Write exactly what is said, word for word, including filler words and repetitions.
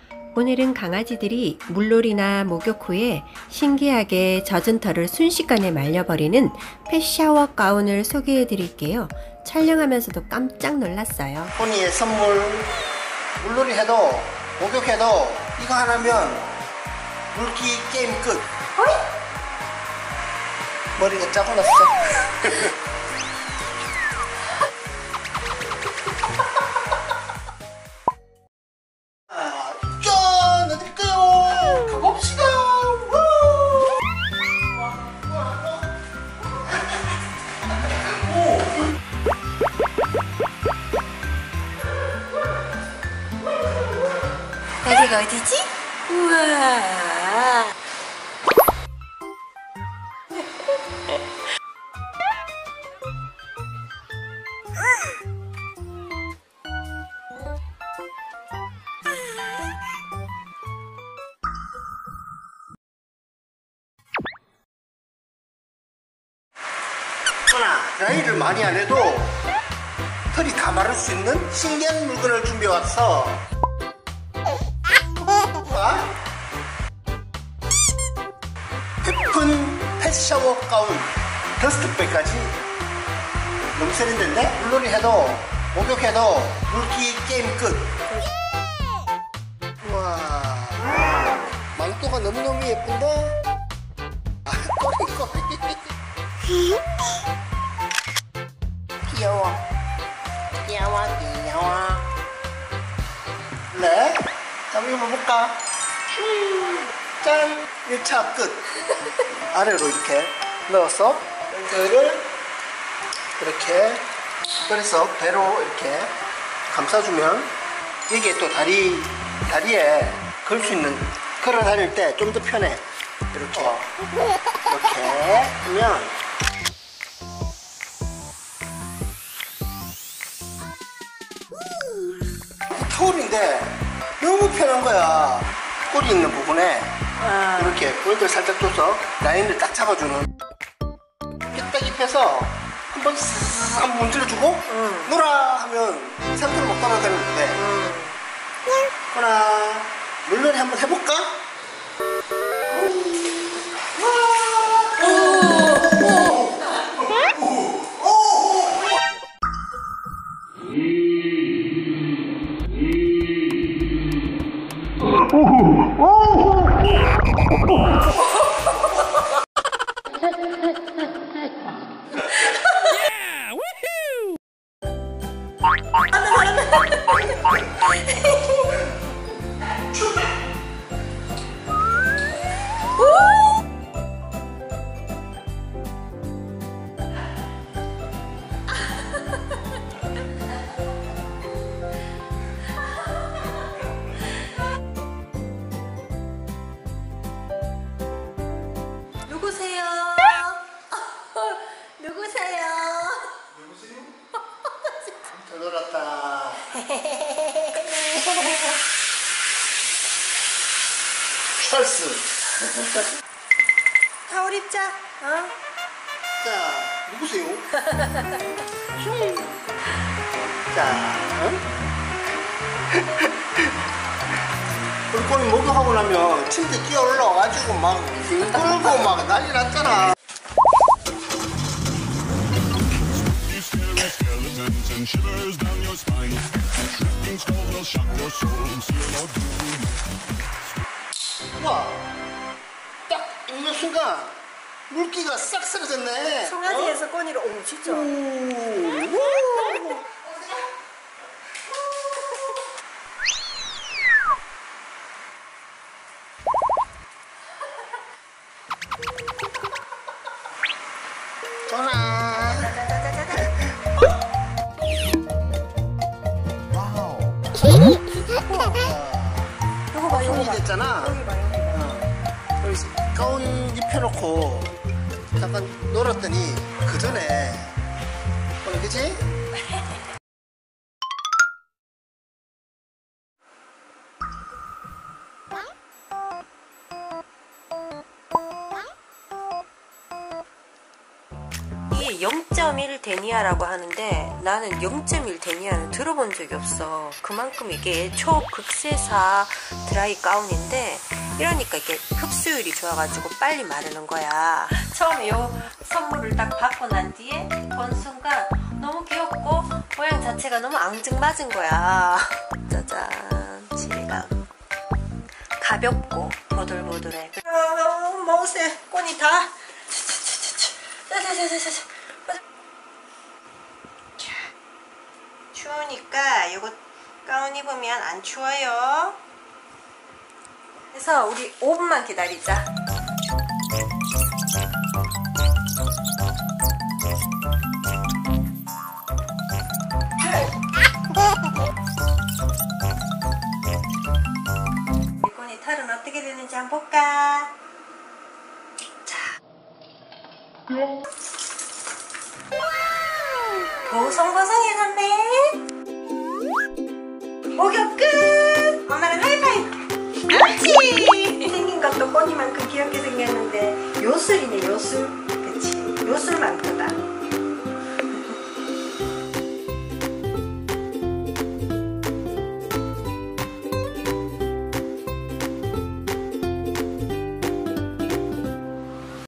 오늘은 강아지들이 물놀이나 목욕 후에 신기하게 젖은 털을 순식간에 말려버리는 펫 샤워 가운을 소개해 드릴게요. 촬영하면서도 깜짝 놀랐어요. 포니의 선물. 물놀이 해도 목욕해도 이거 하나면 물기 게임 끝. 어이? 머리가 짜고 났어. 여기가 어디지? 우와. 하나, 드라이를 많이 안 해도 털이 다 마를 수 있는 신기한 물건을 준비해 왔어. 예쁜 펫 샤워 가운, 더스트백까지. 너무 세련된데? 물놀이 해도 목욕해도 물기 게임 끝. 우와, 망토가 너무너무 예쁜데? 아, 꼬리 꼬리. 귀여워 귀여워 귀여워. 네? 자, 한번 입어볼까? 짠! 일 차 끝. 아래로 이렇게 넣어서 이거를 이렇게 그래서 배로 이렇게 감싸주면 이게 또 다리, 다리에 걸 수 있는, 걸어 다닐 때 좀 더 편해. 이렇게 이렇게 하면 타올인데 너무 편한 거야. 꼬리 있는 부분에 아. 이렇게 볼들 살짝 줘서 라인을 딱 잡아주는. 이렇게 딱 입혀서 한번 쓱 한번 문질러주고 응. 놀아 하면 이 상태로 못 따라다니는데 응. 하나 물놀이 한번 해볼까? 누구세요? 누구세요? 누구세요? 잘 놀았다. 찰스. 타올 입자. 어? 자, 누구세요? 자, 응? 우리 꼬미 목욕하고 나면 침대 끼어 올라와가지고 막 뒹굴고 막 난리 났잖아. 우와, 딱 입는 순간 물기가 싹 사라졌네. 송아지에서 어? 꼬니로. 오, 진짜. 오. 전화. 와우. 이거 봐, 이거 봐. 됐잖아. 여기 봐, 여기 봐. 어. 여기 가운 입혀놓고 잠깐 놀았더니 그 전에, 어, 그치? 이게 영 점 일 데니아라고 하는데 나는 영 점 일 데니아는 들어본 적이 없어. 그만큼 이게 초극세사 드라이 가운인데 이러니까 이게 흡수율이 좋아가지고 빨리 마르는 거야. 처음에 요 선물을 딱 받고 난 뒤에 본 순간 너무 귀엽고 모양 자체가 너무 앙증맞은 거야. 짜잔, 질감 가볍고 보들보들해. 어, 먹으세요. 꼬니 다. 추우니까 이거 가운 입으면 안 추워요. 그래서 우리 오 분만 기다리자. 꼬니 털은 어떻게 되는지 한번 볼까? 자, 보송보송해졌네. 목욕 끝! 엄마랑 하이파이브! 그렇지! 생긴 것도 꼬니만큼 귀엽게 생겼는데 요술이네, 요술. 그치, 요술만큼다.